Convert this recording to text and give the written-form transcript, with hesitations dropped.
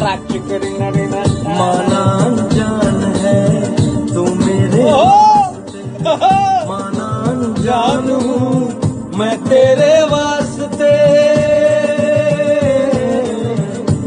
माना अनजान है तू मेरे माना अनजान हूँ मैं तेरे वास्ते।